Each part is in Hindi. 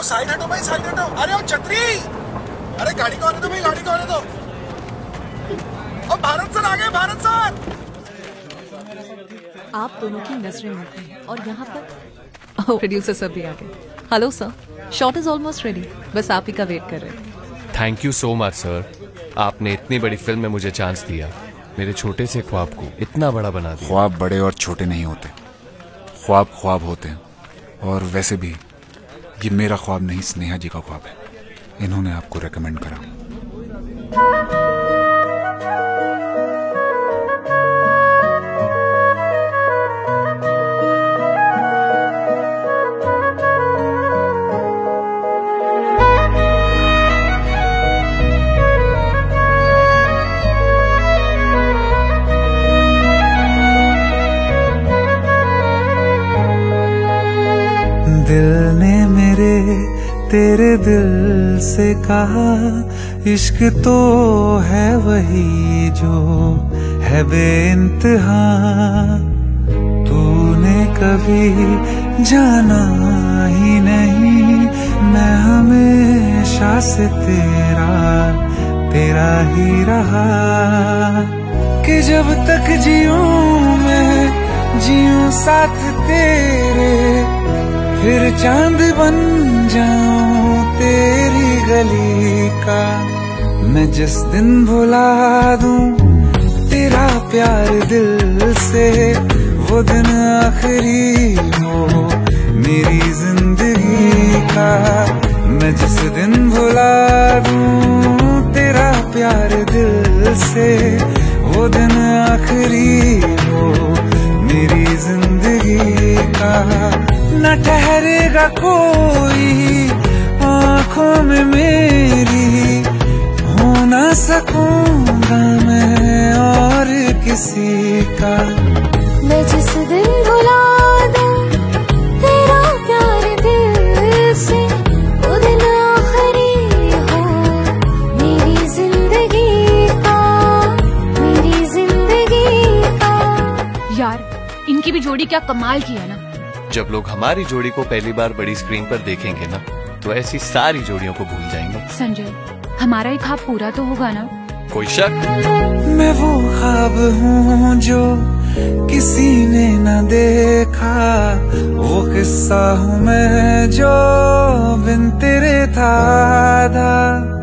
साइड हटो भाई, साइड हटो। अरे ओ छतरी, अरे गाड़ी को आने दो भाई, गाड़ी को आने दो। ओ भारत सर आ गए, भारत सर। आप दोनों की नजरें मिलती हैं और यहाँ पर प्रोड्यूसर सर भी आ गए। Hello sir, shot is almost ready, बस आप ही का वेट कर रहे हैं। Thank you so much sir, आपने इतनी बड़ी फिल्म में मुझे चांस दिया, मेरे छोटे से ख्वाब को इतना बड़ा बना दिया। ख्वाब बड़े और छोटे नहीं होते, ख्वाब ख्वाब होते हैं। और वैसे भी ये मेरा ख्वाब नहीं, स्नेहा जी का ख्वाब है, इन्होंने आपको रेकमेंड करा। दिल ने मेरे तेरे दिल से कहा, इश्क तो है वही जो है बेइंतहा। तूने कभी जाना ही नहीं, मैं हमेशा से तेरा ही रहा। कि जब तक जीऊं मैं जीऊं साथ तेरे, फिर चांद बन जाऊं तेरी गली का। मैं जिस दिन भुला दूं तेरा प्यार दिल से, वो दिन आखिरी हो मेरी जिंदगी का। मैं जिस दिन भुला दूं तेरा प्यार दिल से, वो दिन आखिरी हो मेरी जिंदगी का। न ठहरेगा कोई आँखों में मेरी, हो न सकूंगा मैं और किसी का। मैं जिस दिन भुला दूं तेरा प्यार दिल से, वो दिन आखिरी हो मेरी जिंदगी का, मेरी जिंदगी का। यार इनकी भी जोड़ी क्या कमाल की है ना। जब लोग हमारी जोड़ी को पहली बार बड़ी स्क्रीन पर देखेंगे ना, तो ऐसी सारी जोड़ियों को भूल जाएंगे। संजय, हमारा एक ख्वाब पूरा तो होगा ना? कोई शक? मैं वो ख्वाब हूँ जो किसी ने न देखा, वो किस्सा हूँ मैं जो बिन तेरे था आधा।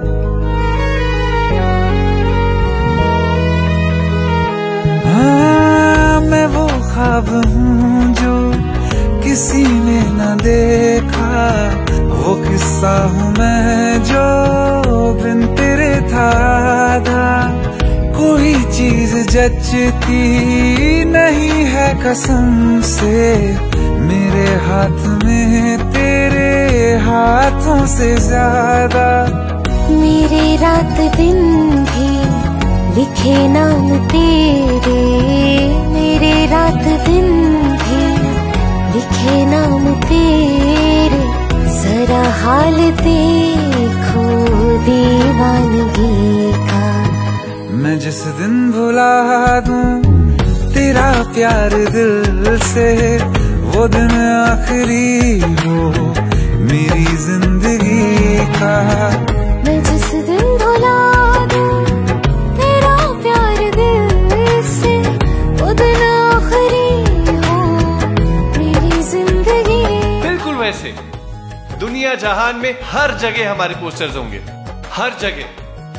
हाँ, मैं वो ख्वाब हूँ जो किसी ने न देखा, वो किस्सा हूँ मैं जो बिन तेरे था आधा। कोई चीज जचती नहीं है कसम से, मेरे हाथ में तेरे हाथों से ज्यादा। मेरे रात दिन भी लिखे नाम तेरे, मेरे रात दिन भी लिखे नाम तेरे। जरा हाल देखो दीवानगी का। मैं जिस दिन भुला दूं तेरा प्यार दिल से, वो दिन आखिरी हो मेरी जिंदगी का। मैं जिस दिन भुला दूं तेरा प्यार दिल से, वो दिन आखिरी हो मेरी जिंदगी। बिल्कुल वैसे दुनिया जहान में हर जगह हमारे पोस्टर्स होंगे, हर जगह।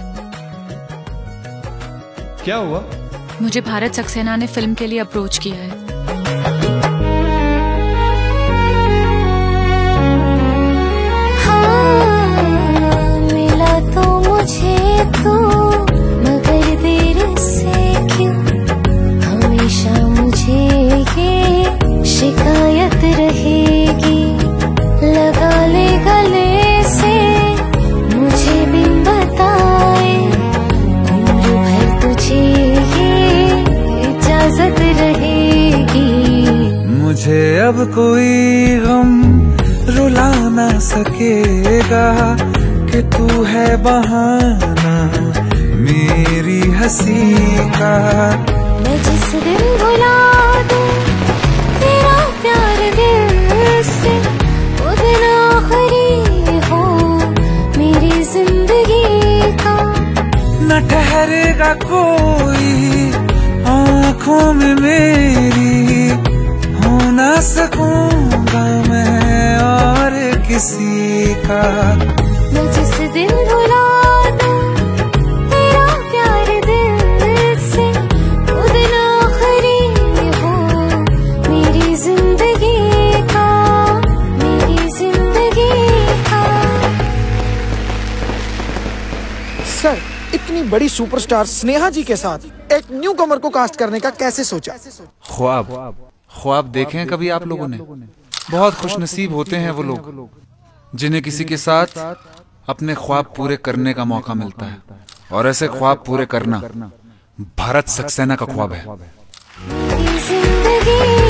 क्या हुआ? मुझे भारत सक्सेना ने फिल्म के लिए अप्रोच किया है। हाँ, मिला तो मुझे तो, मगर देर से क्यों हमेशा मुझे ये शिकायत रहेगी। लगा ले गले से मुझे बिन बताए, उम्र भर तुझे ये इजाजत रहेगी। मुझे अब कोई गम रुला ना सकेगा, कि तू है बहाना मेरी हंसी का। मैं जिस दिन भुला दूं तेरा प्यार दिल से, वो दिन आखिरी ठहरेगा कोई आंखों में मेरी, हो ना सकूंगा मैं और किसी का। मैं जिस दिन भुला दूं तेरा प्यार दिल से, वो दिन आखिरी हो मेरी जिंदगी का, मेरी जिंदगी का। सर, इतनी बड़ी सुपरस्टार स्नेहा जी के साथ एक न्यू कमर को कास्ट करने का कैसे सोचा? ख्वाब देखे हैं कभी आप लोगों ने? बहुत खुशनसीब होते हैं वो लोग जिन्हें किसी के साथ अपने ख्वाब पूरे करने का मौका मिलता है, और ऐसे ख्वाब पूरे करना भारत सक्सेना का ख्वाब है। मेरी जिंदगी